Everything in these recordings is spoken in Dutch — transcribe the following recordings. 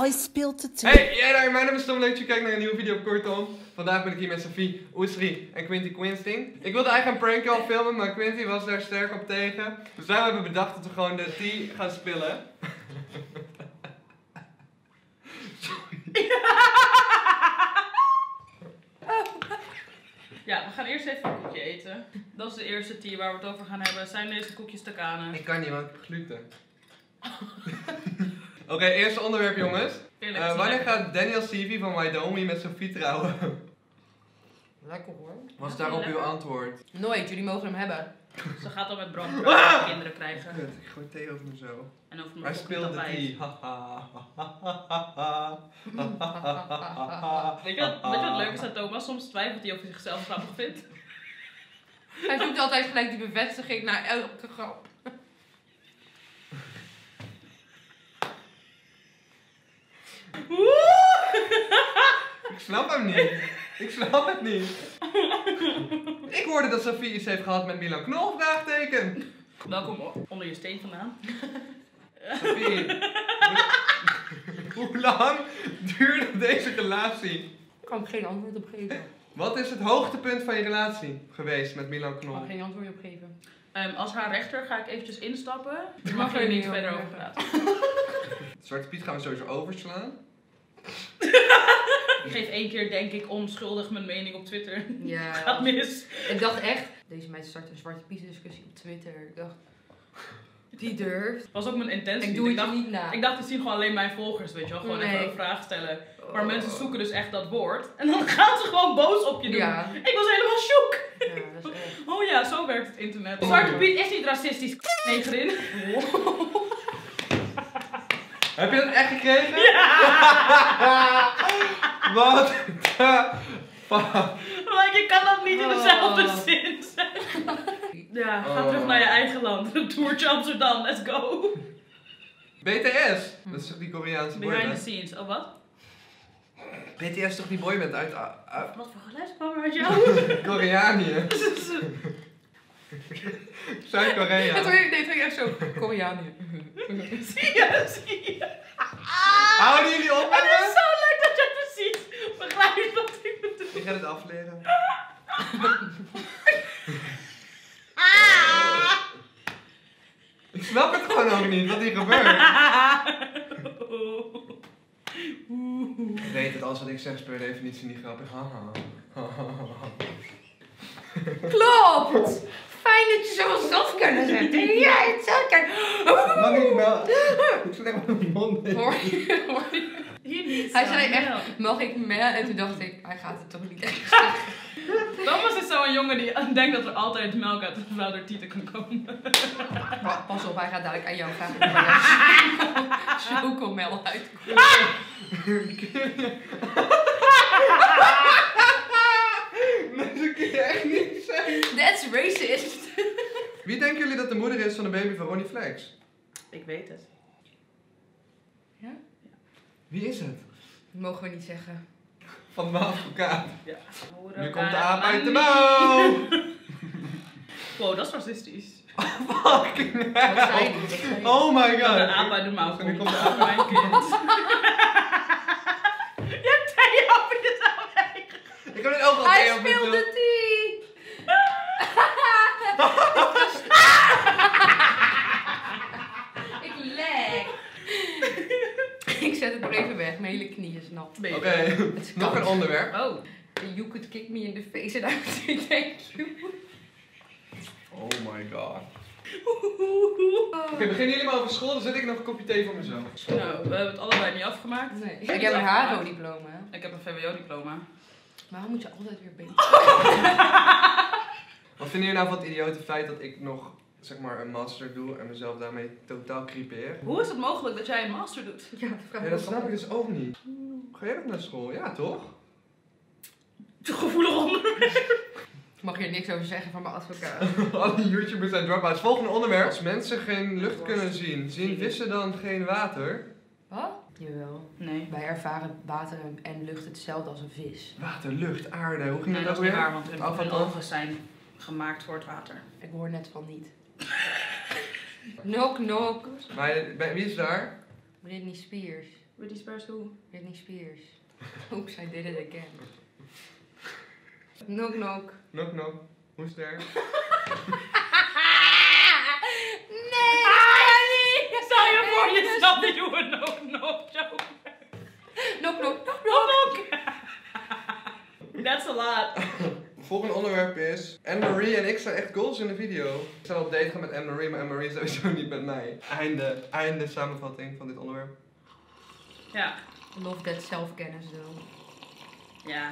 I spilled the tea. Hey, jij daar, mijn naam is Tom, leuk dat je kijkt naar een nieuwe video op Kortom. Vandaag ben ik hier met Sophie, Oesri en Quinty Quinsting. Ik wilde eigenlijk een prank al filmen, maar Quinty was daar sterk op tegen. Dus wij hebben bedacht dat we gewoon de tea gaan spillen. Ja, we gaan eerst even een koekje eten. Dat is de eerste tea waar we het over gaan hebben. Zijn deze koekjes te kanen? Ik kan niet, want ik heb gluten. Oké, eerste onderwerp jongens. Wanneer gaat Daniel Seavey van Wydomie met Sophie trouwen? Lekker hoor. Wat is daarop uw antwoord? Nooit, jullie mogen hem hebben. Ze gaat al met Bram kinderen krijgen. Kut, ik gooi thee over me zo. En over Hij mijn speelde tapijt. tea. Weet je wat leuk is aan Thomas? Soms twijfelt hij of hij zichzelf grappig vindt. Hij zoekt altijd gelijk die bevestiging naar elke grap. Ik snap hem niet. Ik snap het niet. Ik hoorde dat Sophie iets heeft gehad met Milan Knol, vraagteken. Welkom onder je steen vandaan. Sophie, hoe lang duurde deze relatie? Ik kan er geen antwoord op geven. Wat is het hoogtepunt van je relatie geweest met Milan Ik Knol? kan er geen antwoord op geven. Als haar rechter ga ik eventjes instappen. Dus Ik mag mag er er niet niet verder over over praten. Zwarte Piet gaan we sowieso overslaan. Ik geef 1 keer denk ik onschuldig mijn mening op Twitter. Ja. Gaat mis. Ik dacht echt, deze meid start een Zwarte Piet discussie op Twitter. Ik dacht, die durft. Was ook mijn intentie. Ik doe het dacht, niet na. ik dacht, het zien gewoon alleen mijn volgers, weet je wel. Gewoon even een vraag stellen. Maar mensen zoeken dus echt dat woord. En dan gaan ze gewoon boos op je doen. Ja. Ik was helemaal shook. Ja, dat is echt. Oh ja, zo werkt het internet. Zwarte Piet is niet racistisch, negerin. Heb je dat echt gekregen? Ja! Wat de fuck? Maar je kan dat niet in dezelfde zin zeggen. Ja, ga terug naar je eigen land. Een toertje Amsterdam, let's go. BTS, dat is toch die Koreaanse Behind the boyband? scenes, oh wat? BTS is toch die boyband uit Wat voor geluid kwam er uit jou? Koreanië? Zuid-Korea. Het deed echt zo. Koreanië. Zie je? Houden jullie op met Het is me? zo leuk dat je precies begrijpt wat ik bedoel. Ik ga het afleren. Ik snap het gewoon ook niet, wat hier gebeurt. Ik weet het, alles wat ik zeg is per definitie niet grappig. Klopt! Fijn dat je zoals dat kunnen zetten. Ja, het zou kunnen. Mag ik wel? Ik zit echt met mijn mond in. Hoor je? Hier niet. Hij zei echt, mag ik mel? En toen dacht ik, hij gaat het toch niet echt zeggen. Thomas is zo'n jongen die denkt dat er altijd melk uit een vrouw door tieten kan komen. Maar pas op, hij gaat dadelijk aan jou vragen of er chocomel uitkomt. Dat kun je echt niet zeggen. That's racist. Wie denken jullie dat de moeder is van de baby van Ronnie Flex? Ik weet het. Ja? Wie is het? Dat mogen we niet zeggen. Van mijn advocaat. Ja. Nu komt de aap uit de mouw. Wow, dat is racistisch. Fucking Wat zei hell. die? Wat zei die? Oh my Dat een god. aap uit de mouw En nu komt. komt de aap. Mijn kind. Je hebt thee over jezelf heen. Ik heb het ook al Hij thee op speelde mezelf. tea! Ik lek. Ik zet het nog even weg, mijn hele knie is nat. Oké, Het is nog koud. een onderwerp. Oh. You could kick me in the face and I would say thank you. Oh my god. Oké, beginnen jullie maar over school, dan zet ik nog een kopje thee voor mezelf. Nou, we hebben het allebei niet afgemaakt. Nee. Ik heb een HAVO-diploma. Ik heb een VWO-diploma. Waarom moet je altijd weer beter? Wat vinden jullie nou van het idiote feit dat ik nog, zeg maar, een master doe en mezelf daarmee totaal crepeer? Hoe is het mogelijk dat jij een master doet? Ja, dat vraag Ja, ik dat me snap af. ik dus ook niet. Ga jij nog naar school? Ja, toch? Gevoelig onderwerp. Ik mag hier niks over zeggen van mijn advocaat. Alle YouTubers zijn dropouts. Volgende onderwerp. Als mensen geen lucht kunnen zien, zien vissen dan geen water? Wat? Jawel. Nee. Wij ervaren water en lucht hetzelfde als een vis. Water, lucht, aarde. Hoe ging Nee, dat dat ook is niet weer? waar, want hun Avatar. ogen zijn gemaakt voor het water. Ik hoor net van niet. Knock knock. Maar wie is daar? Britney Spears. Britney Spears hoe? Britney Spears. Oops, I did it again. Knock knock. Knock knock. Hoe ster? Nee! Stel je voor je snap dat je een knock-knock joke. Knock knock. Knock-knock. That's a lot. Volgende onderwerp is... Anne-Marie en ik zijn echt goals in de video. Ik zou op date gaan met Anne-Marie, maar Anne-Marie is sowieso niet met mij. Einde samenvatting van dit onderwerp. Ja. Love that zelfkennis doen. Ja.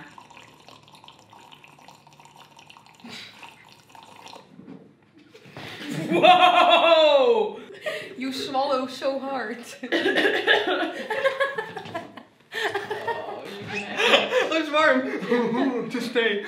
Wow! You swallow so hard. Oh, het is warm! Het is thee.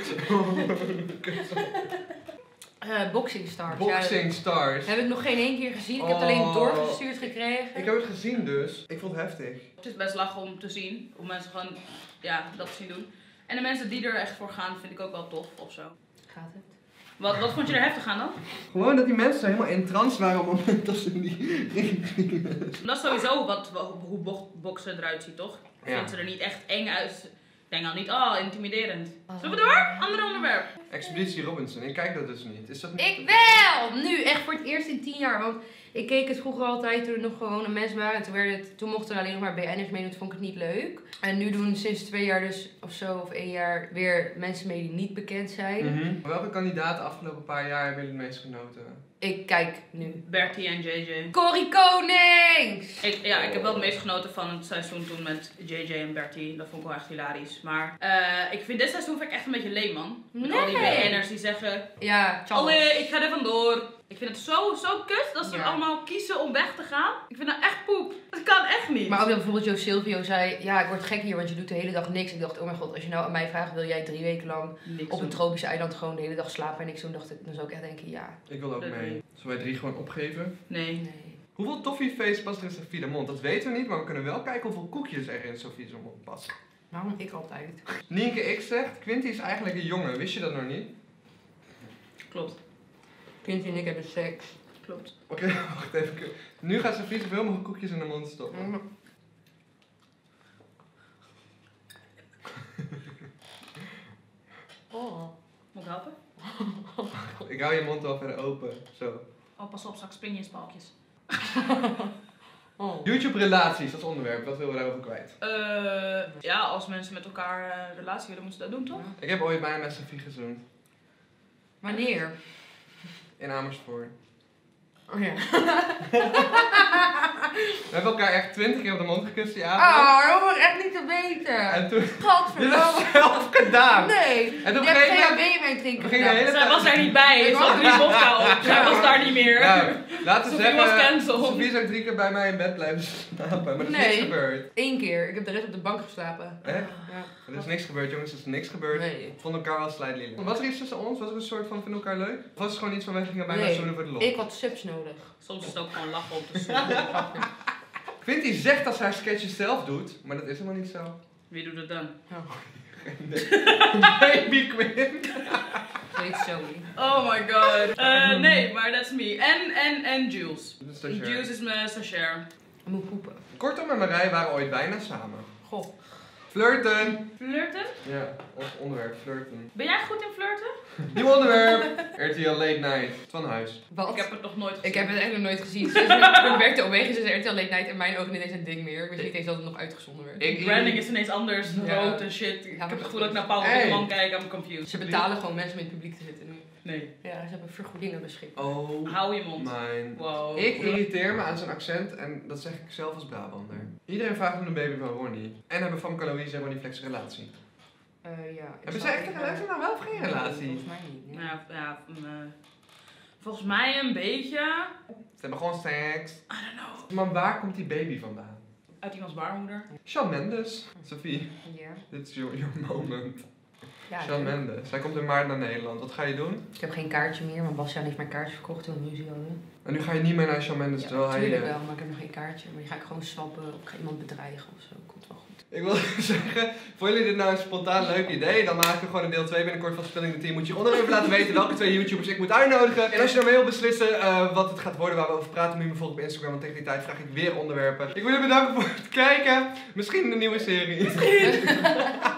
Boxing Stars. Boxing Stars. Heb ik nog geen één keer gezien. Ik heb het alleen doorgestuurd gekregen. Ik heb het gezien dus. Ik vond het heftig. Het is best lachen om te zien. Hoe mensen gewoon dat zien doen. En de mensen die er echt voor gaan vind ik ook wel tof of zo. Gaat het? Wat vond je er heftig aan dan? Gewoon dat die mensen helemaal in trance waren op het moment dat ze die Dat is sowieso hoe boksen eruit ziet, toch? Ik Ja. vind ze er niet echt eng uit. Ik denk al niet, intimiderend. Zullen we door? Ander onderwerp. Expeditie Robinson, ik kijk dat dus niet. Is dat niet? Ik wel! Nu, echt voor het eerst in 10 jaar. Want ik keek het vroeger altijd toen er nog gewoon een mensen waren. En toen mochten er alleen nog maar BN'ers meedoen. Toen vond ik het niet leuk. En nu doen sinds 2 jaar dus, of zo, of 1 jaar, weer mensen mee die niet bekend zijn. Welke kandidaten de afgelopen paar jaar hebben jullie het meest genoten? Ik kijk nu. Bertie en JJ. Corrie Konings! Ik heb wel het meest genoten van het seizoen toen met JJ en Bertie. Dat vond ik wel echt hilarisch. Maar ik vind dit seizoen echt een beetje leem, man. Met al die BN'ers die zeggen... Ja, Charles. Allee, ik ga er vandoor. Ik vind het zo kut dat ze allemaal kiezen om weg te gaan. Ik vind dat echt poep. Dat kan echt niet. Maar ook dat bijvoorbeeld Jo Silvio zei, ja, ik word gek hier, want je doet de hele dag niks. Ik dacht, oh mijn god, als je nou aan mij vraagt, wil jij 3 weken lang Niks op een doen. tropisch eiland gewoon de hele dag slapen en niks doen, dacht ik, dan zou ik echt denken, ja. Ik wil ook mee. Zullen wij 3 gewoon opgeven? Nee. Nee. Hoeveel toffeeface past er in Sophie de Mond? Dat weten we niet, maar we kunnen wel kijken hoeveel koekjes er in Sophie de Mond passen. Waarom ik altijd? Nienke X zegt, Quinty is eigenlijk een jongen. Wist je dat nog niet? Klopt. Quinty en ik hebben seks. Klopt. Oké, wacht even. Nu gaat Sophie zoveel mogelijk koekjes in de mond stoppen. Oh. Moet ik helpen? Ik hou je mond wel verder open. Zo. Oh, pas op, straks spring je in spalkjes. Oh. YouTube relaties, dat is onderwerp. Wat willen we daarover kwijt? Ja, als mensen met elkaar een relatie willen, moeten ze dat doen, toch? Ik heb ooit bijna met Sophie gezoend. Wanneer? In Amersfoort. Oh ja. We hebben elkaar echt 20 keer op de mond gekust die avond. Oh, dat hoor ik echt niet te weten. En toen... Dit Gadverdamme. is zelf gedaan. Nee. En toen Je hebt ging GHB je... in mijn drinken we gingen de hele Zij was er niet bij, ze had 3 vodka op. Zij was daar niet meer. Ja, laten we Sophie was zeggen... cancelled. Sophie is ook 3 keer bij mij in bed blijven slapen. Maar er is Nee. niks gebeurd. 1 keer. Ik heb de rest op de bank geslapen. Echt? Ja. Er is niks gebeurd, jongens. Er is niks gebeurd. Nee. We vonden elkaar wel slijtlelijk. Was er iets tussen ons? Was er een soort van vinden elkaar leuk? Of was het gewoon iets van wij gingen bijna zoenen voor de lol? Ik had subs nodig. Soms is het ook gewoon lachen op de zoen. Quinty zegt dat ze haar sketches zelf doet, maar dat is helemaal niet zo. Wie doet het dan? Baby Quinn. Weet zo niet. Oh my god. Nee, maar that's me. En Jules. Dat is stagiair. Jules is mijn stagiair. Ik moet poepen. Kortom en Marij waren ooit bijna samen. Goh. Flirten. Flirten? Ja, ons onderwerp, flirten. Ben jij goed in flirten? Nieuw onderwerp. RTL Late Night. Van Huis. Wat? Ik heb het nog nooit gezien. Ik heb het echt nog nooit gezien. Toen werkte Omega, dus RTL Late Night in mijn ogen niet eens een ding meer. Ik wist niet eens dat het nog uitgezonden werd. De branding is ineens anders, Ja. rood en shit. Ik maar heb het goed. gevoel dat ik naar Paul Hey. Witteman kijk, I'm confused. Ze betalen gewoon mensen om in het publiek te zitten nu. Nee. Ja, ze hebben vergoedingen beschikbaar. Oh Hou je mond. mijn. Wow. Ik irriteer me aan zijn accent en dat zeg ik zelf als Brabander. Iedereen vraagt om de baby van Ronnie. En hebben Famke Louise en Ronnie Flex een relatie. Ja. Hebben zij echt een relatie? Nou wel of geen relatie? Volgens mij niet. Nee. Volgens mij een beetje. Ze hebben gewoon seks. I don't know. Maar waar komt die baby vandaan? Uit iemands baarmoeder. Shawn Mendes. Sophie, Ja. dit is your moment. Ja, Shawn leuk. Mendes. Zij komt in maart naar Nederland. Wat ga je doen? Ik heb geen kaartje meer, want Bastiaan heeft mijn kaartje verkocht toen we ruzie hadden. En nu ga je niet meer naar Shawn Mendes. Ja, terwijl hij... natuurlijk wel, maar ik heb nog geen kaartje. Maar die ga ik gewoon swappen of ik ga iemand bedreigen of zo. Komt wel goed. Ik wil zeggen, vonden jullie dit nou een spontaan leuk idee? Dan maken we gewoon een deel 2 binnenkort van Spilling the Tea. Moet je onder even laten weten welke 2 YouTubers ik moet uitnodigen. En als je dan wil beslissen wat het gaat worden waar we over praten, moet je me volgen op Instagram. Want tegen die tijd vraag ik weer onderwerpen. Ik wil jullie bedanken voor het kijken. Misschien een nieuwe serie.